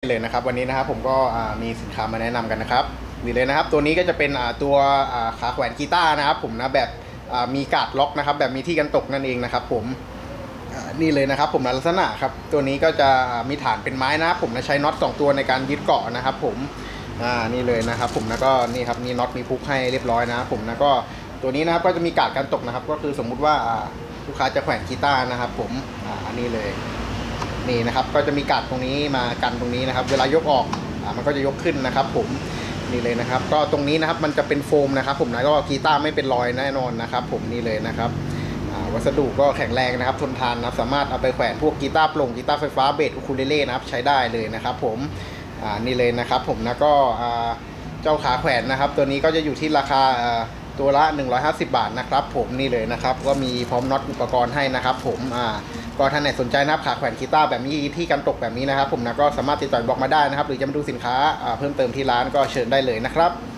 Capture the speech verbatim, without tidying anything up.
เลยนะครับวันนี้นะครับผมก็มีสินค้ามาแนะนำกันนะครับนี่เลยนะครับตัวนี้ก็จะเป็นตัวขาแขวนกีตาร์นะครับผมนะแบบมีการ์ดล็อกนะครับแบบมีที่กันตกนั่นเองนะครับผมนี่เลยนะครับผมลักษณะครับตัวนี้ก็จะมีฐานเป็นไม้นะครับผมนะใช้น็อตสองตัวในการยึดเกาะนะครับผมอ่านี่เลยนะครับผมแล้วก็นี่ครับนี่น็อตมีพุกให้เรียบร้อยนะครับผมแล้วก็ตัวนี้นะครับก็จะมีการ์ดกันตกนะครับก็คือสมมุติว่าลูกค้าจะแขวนกีตาร์นะครับผมอ่าอันนี้เลยนี่นะครับก็จะมีการ์ดตรงนี้มากันตรงนี้นะครับเวลายกออกอ่ามันก็จะยกขึ้นนะครับผมนี่เลยนะครับก็ตรงนี้นะครับมันจะเป็นโฟมนะครับผมนะก็กีตาร์ไม่เป็นรอยแน่นอนนะครับผมนี่เลยนะครับวัสดุก็แข็งแรงนะครับทนทานนะครับสามารถเอาไปแขวนพวกกีตาร์โปร่งกีตาร์ไฟฟ้าเบสอูคูเลเล่นะครับใช้ได้เลยนะครับผมอ่านี่เลยนะครับผมแล้วก็เจ้าขาแขวนนะครับตัวนี้ก็จะอยู่ที่ราคาตัวละหนึ่งร้อยห้าสิบบาทนะครับผมนี่เลยนะครับก็มีพร้อมน็อตอุปกรณ์ให้นะครับผมอ่าก็ท่านไหนสนใจนะครับขาแขวนกีตาร์แบบนี้ที่กันตกแบบนี้นะครับผมนะก็สามารถติดต่อบล็อกมาได้นะครับหรือจะมาดูสินค้าเพิ่มเติมที่ร้านก็เชิญได้เลยนะครับ